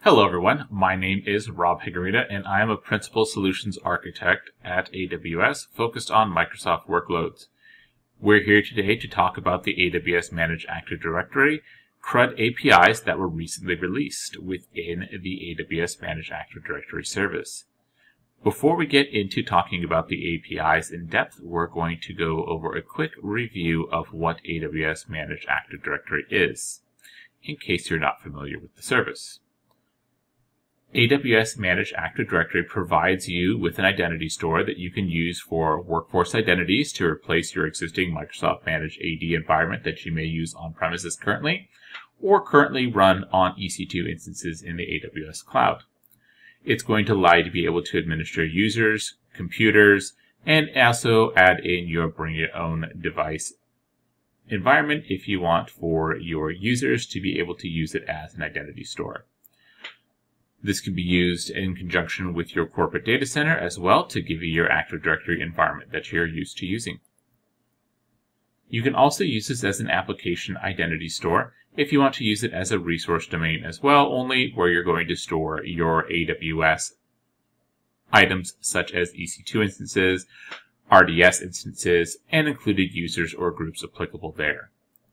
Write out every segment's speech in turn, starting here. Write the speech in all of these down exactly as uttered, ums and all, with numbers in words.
Hello everyone, my name is Rob Higuerita and I am a Principal Solutions Architect at A W S focused on Microsoft workloads. We're here today to talk about the A W S Managed Active Directory CRUD A P Is that were recently released within the A W S Managed Active Directory service. Before we get into talking about the A P Is in depth, we're going to go over a quick review of what A W S Managed Active Directory is, in case you're not familiar with the service. A W S Managed Active Directory provides you with an identity store that you can use for workforce identities to replace your existing Microsoft Managed A D environment that you may use on premises currently, or currently run on E C two instances in the A W S cloud. It's going to allow you to be able to administer users, computers, and also add in your bring your own device environment if you want for your users to be able to use it as an identity store. This can be used in conjunction with your corporate data center as well to give you your Active Directory environment that you're used to using. You can also use this as an application identity store if you want to use it as a resource domain as well, only where you're going to store your A W S items such as E C two instances, R D S instances, and included users or groups applicable there.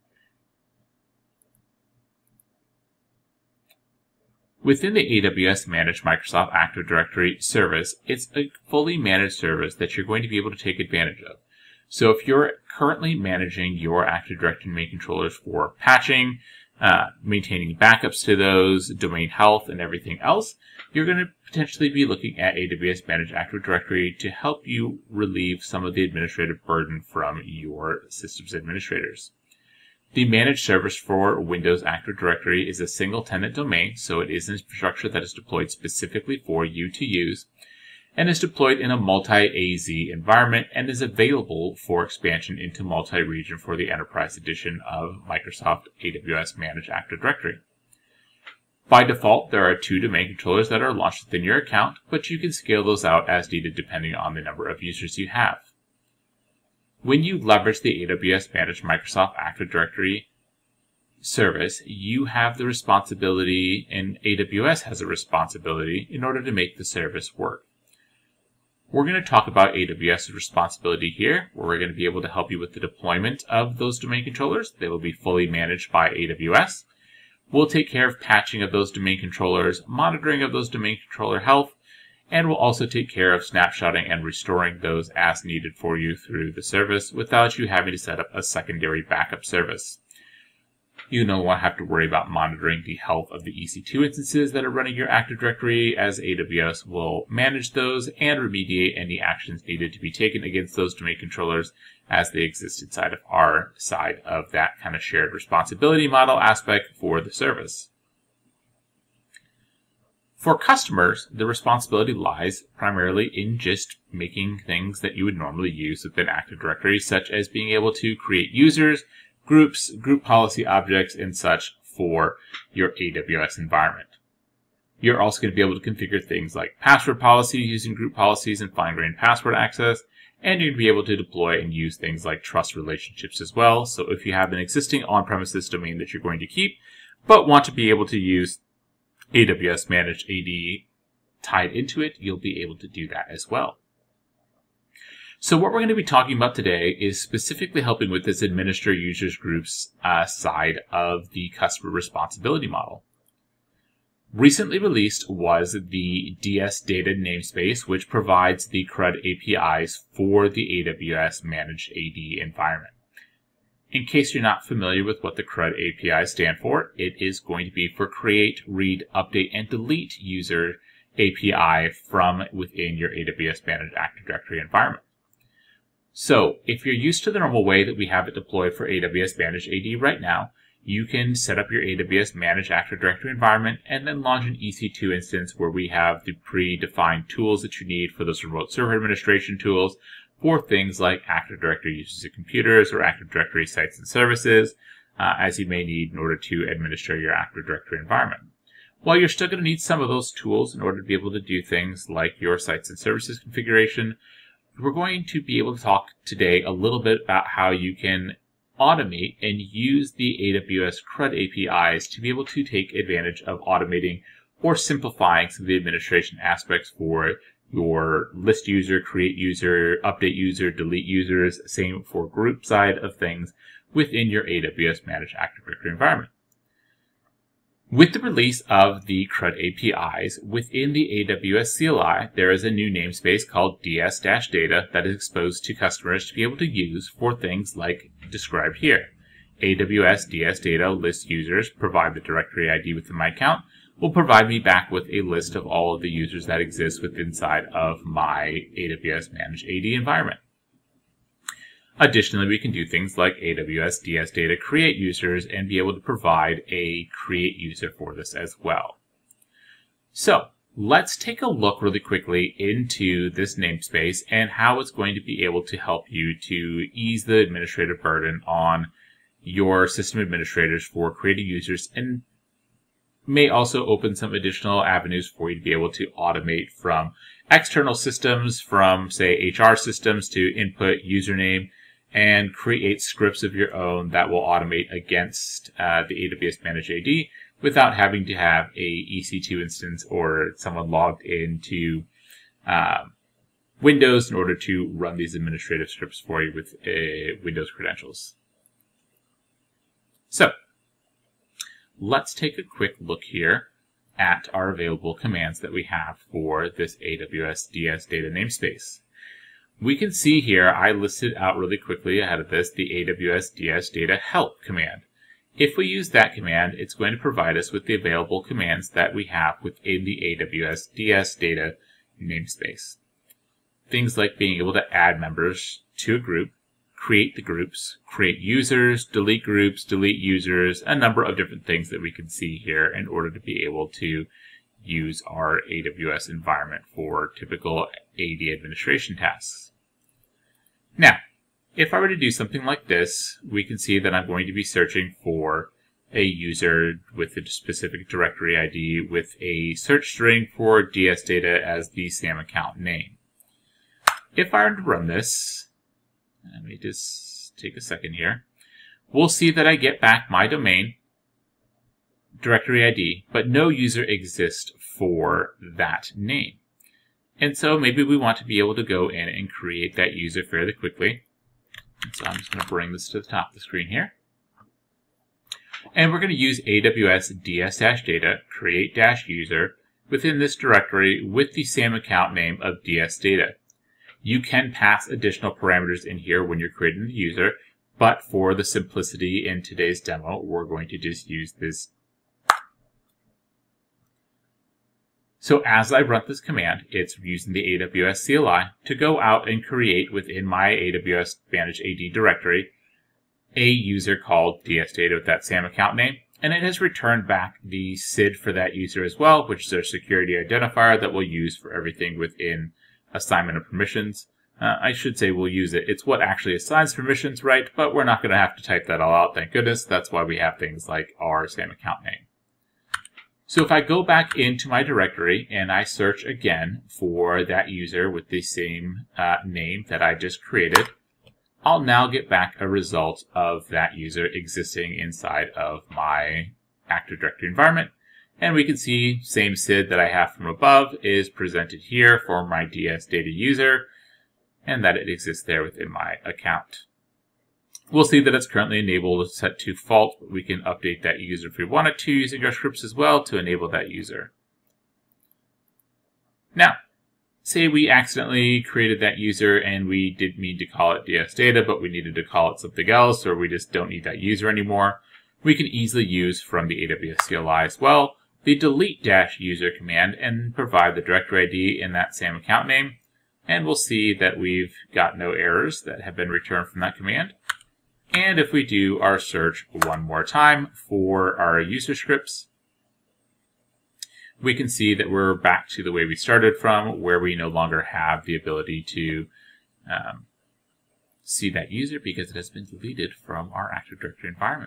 Within the A W S Managed Microsoft Active Directory service, it's a fully managed service that you're going to be able to take advantage of. So if you're currently managing your Active Directory domain controllers for patching, uh, maintaining backups to those, domain health, and everything else, you're going to potentially be looking at A W S Managed Active Directory to help you relieve some of the administrative burden from your systems administrators. The managed service for Windows Active Directory is a single-tenant domain, so it is infrastructure that is deployed specifically for you to use, and is deployed in a multi-A Z environment and is available for expansion into multi-region for the Enterprise Edition of Microsoft A W S Managed Active Directory. By default, there are two domain controllers that are launched within your account, but you can scale those out as needed depending on the number of users you have. When you leverage the A W S Managed Microsoft Active Directory service, you have the responsibility, and A W S has a responsibility, in order to make the service work. We're going to talk about AWS's responsibility here, where we're going to be able to help you with the deployment of those domain controllers. They will be fully managed by A W S. We'll take care of patching of those domain controllers, monitoring of those domain controller health, and we'll also take care of snapshotting and restoring those as needed for you through the service without you having to set up a secondary backup service. You no longer have to worry about monitoring the health of the E C two instances that are running your Active Directory, as A W S will manage those and remediate any actions needed to be taken against those domain controllers as they exist inside of our side of that kind of shared responsibility model aspect for the service. For customers, the responsibility lies primarily in just making things that you would normally use within Active Directory, such as being able to create users, groups, group policy objects, and such for your A W S environment. You're also going to be able to configure things like password policy using group policies and fine-grained password access, and you'd be able to deploy and use things like trust relationships as well. So if you have an existing on-premises domain that you're going to keep, but want to be able to use A W S Managed A D tied into it, you'll be able to do that as well. So what we're going to be talking about today is specifically helping with this administer users groups uh, side of the customer responsibility model. Recently released was the D S Data namespace, which provides the CRUD A P Is for the A W S Managed A D environment. In case you're not familiar with what the CRUD A P Is stand for, it is going to be for Create, Read, Update, and Delete User A P I from within your A W S Managed Active Directory environment. So, if you're used to the normal way that we have it deployed for A W S Managed A D right now, you can set up your A W S Managed Active Directory environment and then launch an E C two instance where we have the predefined tools that you need for those remote server administration tools, for things like Active Directory users and computers or Active Directory sites and services, uh, as you may need in order to administer your Active Directory environment. While you're still going to need some of those tools in order to be able to do things like your sites and services configuration, we're going to be able to talk today a little bit about how you can automate and use the A W S CRUD A P Is to be able to take advantage of automating or simplifying some of the administration aspects for your list user, create user, update user, delete users, same for group side of things within your A W S Managed Active Directory environment. With the release of the CRUD A P Is within the A W S C L I, there is a new namespace called D S Data that is exposed to customers to be able to use for things like described here. A W S D S Data list users provide the directory I D within my account will provide me back with a list of all of the users that exist within inside of my A W S Managed A D environment. Additionally, we can do things like A W S D S Data create users and be able to provide a create user for this as well. So let's take a look really quickly into this namespace and how it's going to be able to help you to ease the administrative burden on your system administrators for creating users, and may also open some additional avenues for you to be able to automate from external systems, from say H R systems, to input username and create scripts of your own that will automate against uh, the A W S Managed A D without having to have a E C two instance or someone logged into uh, Windows in order to run these administrative scripts for you with uh, Windows credentials. So let's take a quick look here at our available commands that we have for this A W S D S Data namespace. We can see here, I listed out really quickly ahead of this, the A W S D S Data help command. If we use that command, it's going to provide us with the available commands that we have within the A W S D S Data namespace. Things like being able to add members to a group, create the groups, create users, delete groups, delete users, a number of different things that we can see here in order to be able to use our A W S environment for typical A D administration tasks. Now, if I were to do something like this, we can see that I'm going to be searching for a user with a specific directory I D with a search string for D S Data as the SAM account name. If I were to run this, let me just take a second here, we'll see that I get back my domain, directory I D, but no user exists for that name. And so maybe we want to be able to go in and create that user fairly quickly. And so I'm just going to bring this to the top of the screen here. And we're going to use A W S D S Data create user within this directory with the SAM account name of D S Data. You can pass additional parameters in here when you're creating the user, but for the simplicity in today's demo, we're going to just use this. So as I run this command, it's using the A W S C L I to go out and create within my A W S Managed A D directory a user called D S Data with that SAM account name, and it has returned back the S I D for that user as well, which is our security identifier that we'll use for everything within assignment of permissions. Uh, I should say we'll use it. It's what actually assigns permissions, right? But we're not going to have to type that all out, thank goodness. That's why we have things like our SAM account name. So if I go back into my directory and I search again for that user with the same uh, name that I just created, I'll now get back a result of that user existing inside of my Active Directory environment. And we can see same S I D that I have from above is presented here for my D S Data user, and that it exists there within my account. We'll see that it's currently enabled set to fault, but we can update that user if we wanted to using our scripts as well to enable that user. Now, say we accidentally created that user and we didn't mean to call it D S Data, but we needed to call it something else, or we just don't need that user anymore. We can easily use from the A W S C L I as well the delete-user command and provide the directory I D in that SAM account name. And we'll see that we've got no errors that have been returned from that command. And if we do our search one more time for our user scripts, we can see that we're back to the way we started from, where we no longer have the ability to um, see that user because it has been deleted from our Active Directory environment.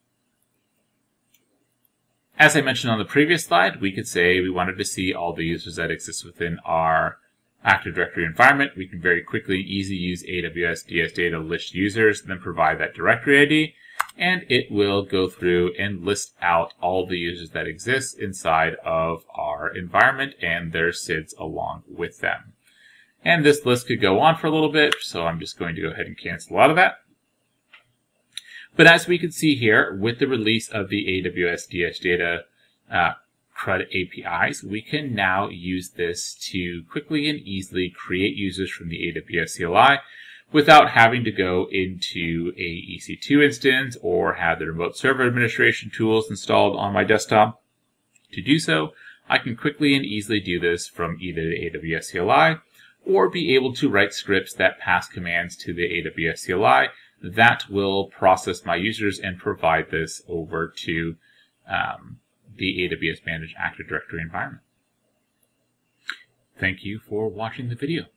As I mentioned on the previous slide, we could say we wanted to see all the users that exist within our Active Directory environment. We can very quickly and easily use A W S D S Data list users and then provide that directory I D. and it will go through and list out all the users that exist inside of our environment and their S I Ds along with them. And this list could go on for a little bit, so I'm just going to go ahead and cancel out of that. But as we can see here, with the release of the A W S D S Data uh, CRUD A P Is, we can now use this to quickly and easily create users from the A W S C L I without having to go into a E C two instance or have the remote server administration tools installed on my desktop. To do so, I can quickly and easily do this from either the A W S C L I or be able to write scripts that pass commands to the A W S C L I that will process my users and provide this over to um, the A W S Managed Active Directory environment. Thank you for watching the video.